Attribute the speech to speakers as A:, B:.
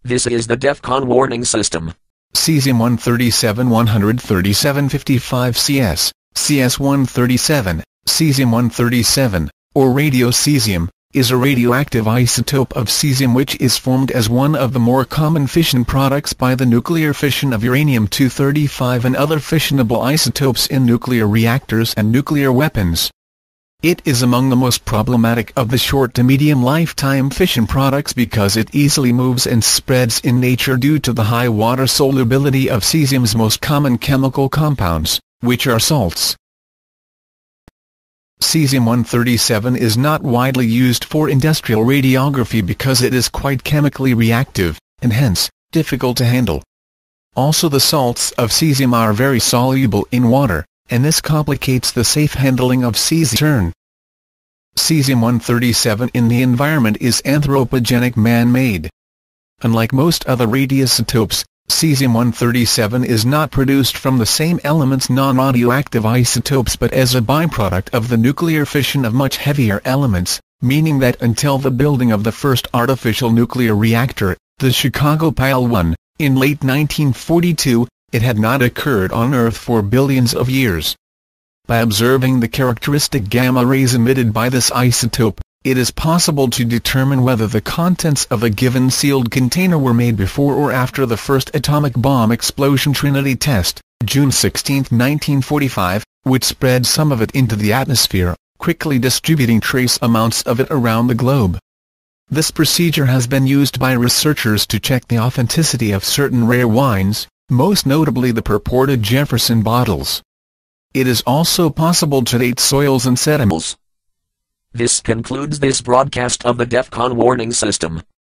A: This is the DEFCON warning system.
B: Cesium-137 CS, CS-137, Cesium-137, or radiocesium, is a radioactive isotope of cesium which is formed as one of the more common fission products by the nuclear fission of uranium-235 and other fissionable isotopes in nuclear reactors and nuclear weapons. It is among the most problematic of the short to medium lifetime fission products because it easily moves and spreads in nature due to the high water solubility of cesium's most common chemical compounds, which are salts. Cesium-137 is not widely used for industrial radiography because it is quite chemically reactive, and hence, difficult to handle. Also, the salts of cesium are very soluble in water, and this complicates the safe handling of cesium. Cesium-137 in the environment is anthropogenic man-made. Unlike most other radioisotopes, Cesium-137 is not produced from the same element's non-radioactive isotopes but as a byproduct of the nuclear fission of much heavier elements, meaning that until the building of the first artificial nuclear reactor, the Chicago Pile 1, in late 1942, it had not occurred on Earth for billions of years. By observing the characteristic gamma rays emitted by this isotope, it is possible to determine whether the contents of a given sealed container were made before or after the first atomic bomb explosion Trinity test, June 16, 1945, which spread some of it into the atmosphere, quickly distributing trace amounts of it around the globe. This procedure has been used by researchers to check the authenticity of certain rare wines, most notably the purported Jefferson bottles. It is also possible to date soils and sediments.
A: This concludes this broadcast of the DEFCON warning system.